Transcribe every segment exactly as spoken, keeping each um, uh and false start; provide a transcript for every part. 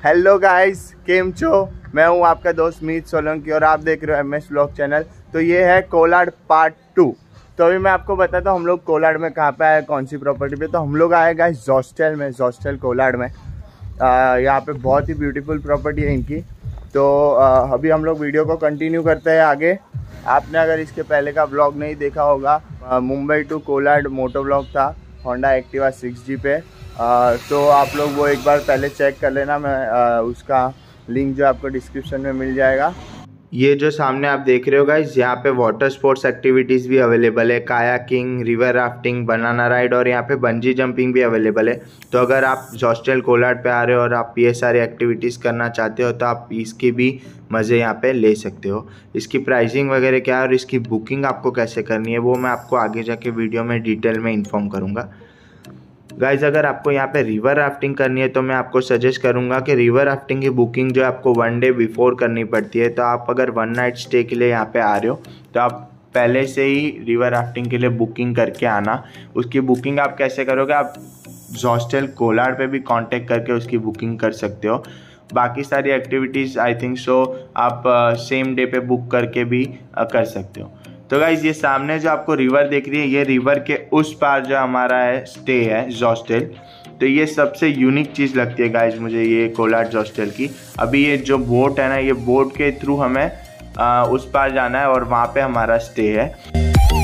Hello guys, केम छो। मैं हूं आपका दोस्त मीत सोलंकी और आप देख रहे हो एम एस व्लॉग चैनल। तो ये है कोलाड पार्ट टू। तो अभी मैं आपको बताता हूँ हम लोग कोलाड में कहाँ पे आए, कौन सी प्रॉपर्टी पे। तो हम लोग आए गाइस जॉस्टेल में, जॉस्टेल कोलाड में। यहाँ पे बहुत ही ब्यूटीफुल प्रॉपर्टी है इनकी। तो आ, अभी हम लोग वीडियो को कंटिन्यू करते हैं आगे। आपने अगर इसके पहले का ब्लॉग नहीं देखा होगा, Mumbai to Kolad moto blog था होंडा एक्टिवा सिक्स जी पे। आ, तो आप लोग वो एक बार पहले चेक कर लेना। मैं आ, उसका लिंक जो आपको डिस्क्रिप्शन में मिल जाएगा। ये जो सामने आप देख रहे हो गाइस, यहाँ पे वाटर स्पोर्ट्स एक्टिविटीज़ भी अवेलेबल है, kayaking, river rafting, banana ride और यहाँ पे बंजी जंपिंग भी अवेलेबल है। तो अगर आप जॉस्टेल कोलाड पे आ रहे हो और आप ये सारी एक्टिविटीज़ करना चाहते हो तो आप इसकी भी मज़े यहाँ पे ले सकते हो। इसकी प्राइसिंग वगैरह क्या है और इसकी बुकिंग आपको कैसे करनी है वो मैं आपको आगे जाके वीडियो में डिटेल में इन्फॉर्म करूँगा। गाइज अगर आपको यहाँ पे रिवर राफ्टिंग करनी है तो मैं आपको सजेस्ट करूँगा कि रिवर राफ्टिंग की बुकिंग जो आपको वन डे बिफोर करनी पड़ती है। तो आप अगर वन नाइट स्टे के लिए यहाँ पे आ रहे हो तो आप पहले से ही रिवर राफ्टिंग के लिए बुकिंग करके आना। उसकी बुकिंग आप कैसे करोगे, आप जॉस्टेल कोलाड पे भी कांटेक्ट करके उसकी बुकिंग कर सकते हो। बाकी सारी एक्टिविटीज़ आई थिंक सो आप सेम डे पे बुक करके भी uh, कर सकते हो। तो गाइज ये सामने जो आपको रिवर देख रही है, ये रिवर के उस पार जो हमारा है स्टे है जॉस्टेल। तो ये सबसे यूनिक चीज़ लगती है गाइज मुझे ये कोलाड जॉस्टेल की। अभी ये जो बोट है ना, ये बोट के थ्रू हमें आ, उस पार जाना है और वहाँ पे हमारा स्टे है।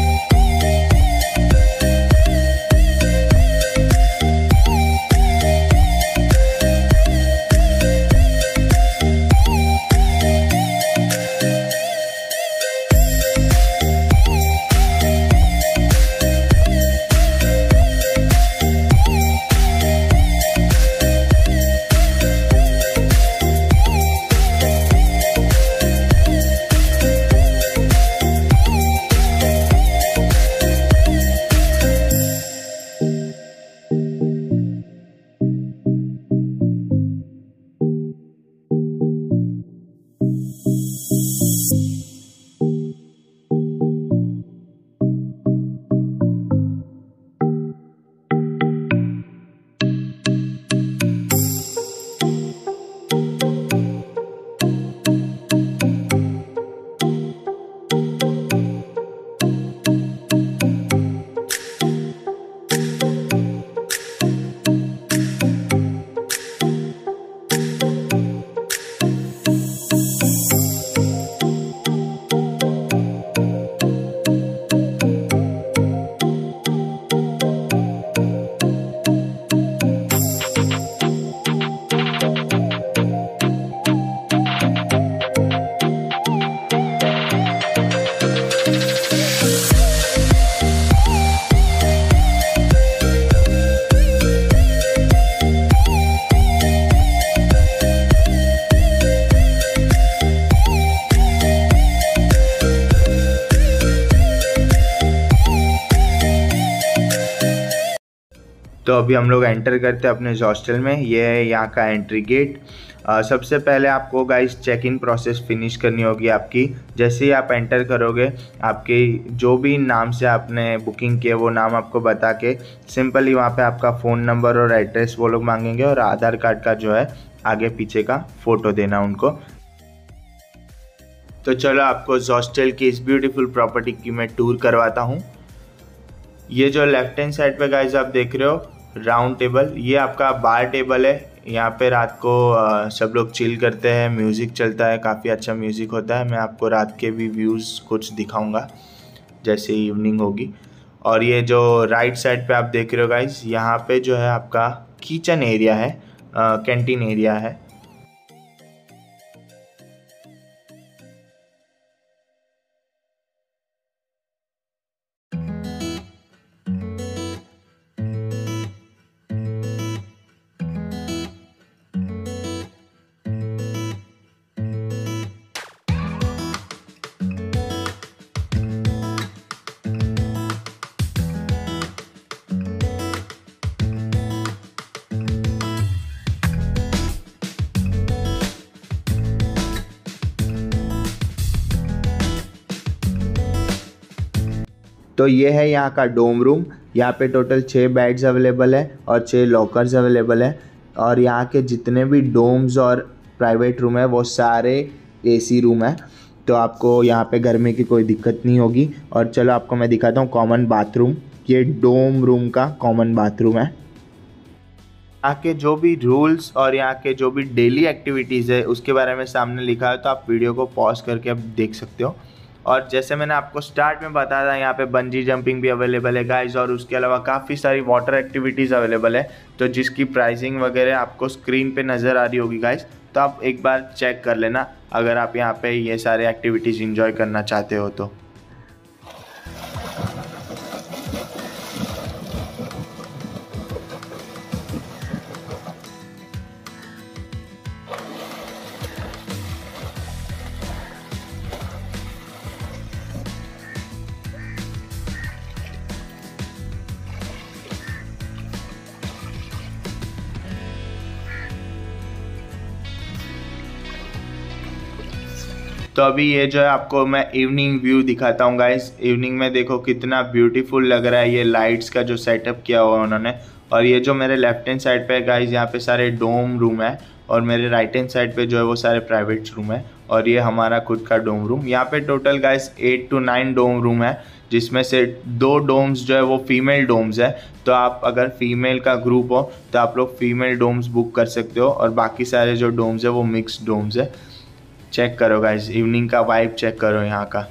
तो अभी हम लोग एंटर करते हैं अपने हॉस्टल में। ये है यहाँ का एंट्री गेट। आ, सबसे पहले आपको guys check in process finish करनी होगी आपकी। जैसे ही आप एंटर करोगे, आपके जो भी नाम से आपने बुकिंग किया वो नाम आपको बता के सिंपली वहाँ पे आपका फ़ोन नंबर और एड्रेस वो लोग मांगेंगे और आधार कार्ड का जो है आगे पीछे का फ़ोटो देना उनको। तो चलो आपको हॉस्टल की इस ब्यूटीफुल प्रॉपर्टी की मैं टूर करवाता हूँ। ये जो लेफ्ट हैंड साइड पे गाइस आप देख रहे हो राउंड टेबल, ये आपका बार टेबल है। यहाँ पे रात को आ, सब लोग चिल करते हैं, म्यूज़िक चलता है, काफ़ी अच्छा म्यूज़िक होता है। मैं आपको रात के भी व्यूज़ कुछ दिखाऊंगा जैसे इवनिंग होगी। और ये जो राइट साइड पे आप देख रहे हो गाइस, यहाँ पे जो है आपका किचन एरिया है, कैंटीन एरिया है। तो ये है यहाँ का डोम रूम। यहाँ पे टोटल छः बेड्स अवेलेबल है और छः लॉकर्स अवेलेबल है। और यहाँ के जितने भी डोम्स और प्राइवेट रूम है वो सारे एसी रूम है, तो आपको यहाँ पे गर्मी की कोई दिक्कत नहीं होगी। और चलो आपको मैं दिखाता हूँ कॉमन बाथरूम। ये डोम रूम का कॉमन बाथरूम है। यहाँ के जो भी रूल्स और यहाँ के जो भी डेली एक्टिविटीज़ है उसके बारे में सामने लिखा है, तो आप वीडियो को पॉज करके आप देख सकते हो। और जैसे मैंने आपको स्टार्ट में बताया था, यहाँ पे बंजी जंपिंग भी अवेलेबल है गाइस, और उसके अलावा काफ़ी सारी वाटर एक्टिविटीज़ अवेलेबल है, तो जिसकी प्राइसिंग वगैरह आपको स्क्रीन पे नज़र आ रही होगी गाइस, तो आप एक बार चेक कर लेना अगर आप यहाँ पे ये सारे एक्टिविटीज़ इंजॉय करना चाहते हो तो। तो अभी ये जो है आपको मैं इवनिंग व्यू दिखाता हूँ गाइस। इवनिंग में देखो कितना ब्यूटीफुल लग रहा है, ये लाइट्स का जो सेटअप किया हुआ है उन्होंने। और ये जो मेरे लेफ्ट हैंड साइड पे है गाइस, यहाँ पे सारे डोम रूम है, और मेरे राइट हैंड साइड पे जो है वो सारे प्राइवेट रूम है, और ये हमारा खुद का डोम रूम। यहाँ पे total guys eight two nine dorm room है, जिसमें से दो डोम्स जो है वो फीमेल डोम्स है। तो आप अगर फीमेल का ग्रुप हो तो आप लोग फीमेल डोम्स बुक कर सकते हो, और बाकी सारे जो डोम्स है वो मिक्स डोम्स है। चेक करो गाइस, इवनिंग का वाइब चेक करो यहाँ का।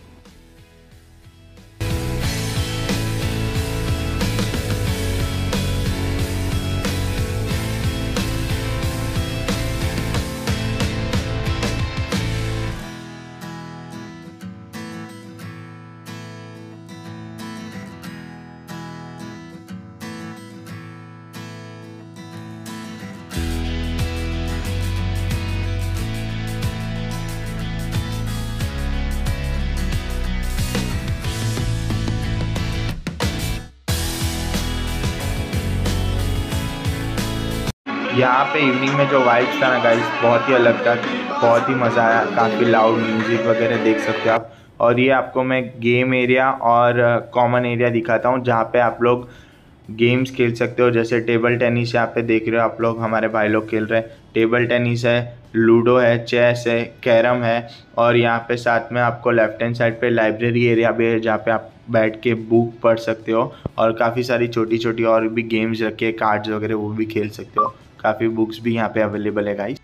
यहाँ पे इवनिंग में जो वाइब्स था ना गाइस, बहुत ही अलग था, बहुत ही मज़ा आया। काफ़ी लाउड म्यूज़िक वगैरह देख सकते हो आप। और ये आपको मैं गेम एरिया और कॉमन एरिया दिखाता हूँ, जहाँ पे आप लोग गेम्स खेल सकते हो। जैसे टेबल टेनिस यहाँ पे देख रहे हो आप लोग, हमारे भाई लोग खेल रहे हैं। टेबल टेनिस है, लूडो है, चेस है, कैरम है, और यहाँ पे साथ में आपको लेफ्ट हैंड साइड पे लाइब्रेरी एरिया भी है, जहाँ पे आप बैठ के बुक पढ़ सकते हो। और काफ़ी सारी छोटी छोटी और भी गेम्स रखे, कार्ड्स वगैरह वो भी खेल सकते हो। काफ़ी बुक्स भी यहाँ पे अवेलेबल है गाइस।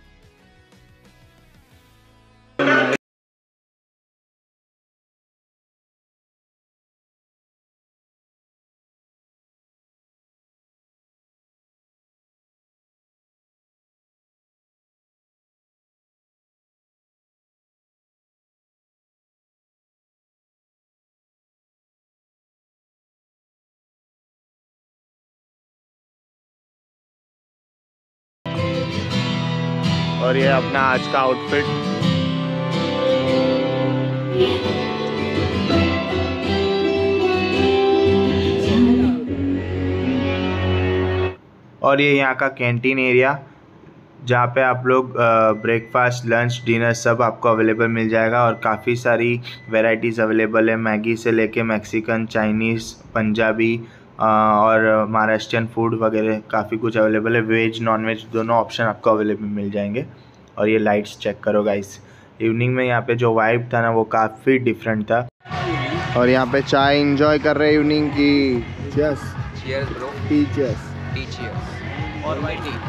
और ये अपना आज का आउटफिट। और ये यहाँ का कैंटीन एरिया, जहाँ पे आप लोग ब्रेकफास्ट, लंच, डिनर सब आपको अवेलेबल मिल जाएगा। और काफ़ी सारी वैरायटीज़ अवेलेबल है, मैगी से लेके मैक्सिकन, चाइनीज़, पंजाबी और महाराष्ट्रियन फूड वगैरह काफ़ी कुछ अवेलेबल है। वेज नॉन वेज दोनों ऑप्शन आपको अवेलेबल मिल जाएंगे। और ये लाइट्स चेक करो गाइस, इवनिंग में यहाँ पे जो वाइब था ना वो काफ़ी डिफरेंट था। और यहाँ पे चाय एंजॉय कर रहे हैं इवनिंग की। Cheers cheers bro, tea cheers, tea cheers और माय टी।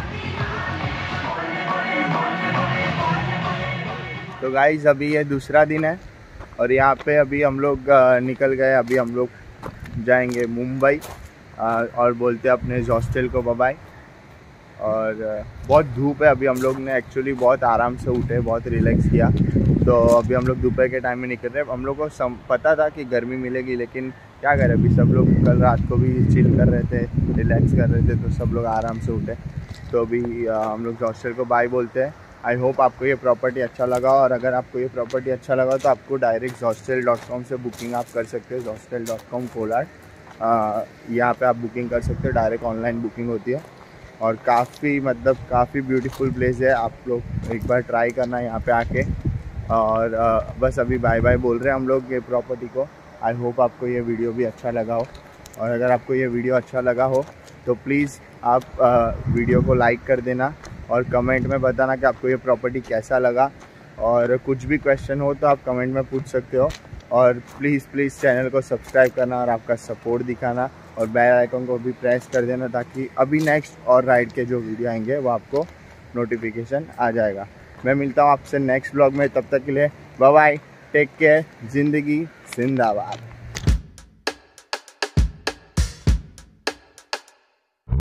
तो गाइस अभी ये दूसरा दिन है, और यहाँ पे अभी हम लोग निकल गए। अभी हम लोग जाएंगे मुंबई, और बोलते हैं अपने हॉस्टल को बाय बाय। और बहुत धूप है, अभी हम लोग ने एक्चुअली बहुत आराम से उठे, बहुत रिलैक्स किया। तो अभी हम लोग दोपहर के टाइम में निकल रहे हैं। हम लोग को सम, पता था कि गर्मी मिलेगी, लेकिन क्या करें, अभी सब लोग कल रात को भी चिल कर रहे थे, रिलैक्स कर रहे थे, तो सब लोग आराम से उठे। तो अभी हम लोग हॉस्टल को बाय बोलते हैं। आई होप आपको ये प्रॉपर्टी अच्छा लगा, और अगर आपको ये प्रॉपर्टी अच्छा लगा तो आपको डायरेक्ट हॉस्टल डॉट कॉम से बुकिंग आप कर सकते हो। हॉस्टल डॉट कॉम कोलाड, यहाँ पे आप बुकिंग कर सकते हो, डायरेक्ट ऑनलाइन बुकिंग होती है। और काफ़ी मतलब काफ़ी ब्यूटीफुल प्लेस है, आप लोग एक बार ट्राई करना यहाँ पे आके। और आ, बस अभी बाय बाय बोल रहे हैं हम लोग ये प्रॉपर्टी को। आई होप आपको ये वीडियो भी अच्छा लगा हो, और अगर आपको ये वीडियो अच्छा लगा हो तो प्लीज़ आप आ, वीडियो को लाइक कर देना और कमेंट में बताना कि आपको ये प्रॉपर्टी कैसा लगा। और कुछ भी क्वेश्चन हो तो आप कमेंट में पूछ सकते हो। और प्लीज़ प्लीज़ चैनल को सब्सक्राइब करना और आपका सपोर्ट दिखाना और बेल आइकन को भी प्रेस कर देना, ताकि अभी नेक्स्ट और राइड के जो वीडियो आएंगे वो आपको नोटिफिकेशन आ जाएगा। मैं मिलता हूँ आपसे नेक्स्ट ब्लॉग में, तब तक के लिए बाय बाय, टेक केयर, ज़िंदगी जिंदाबाद।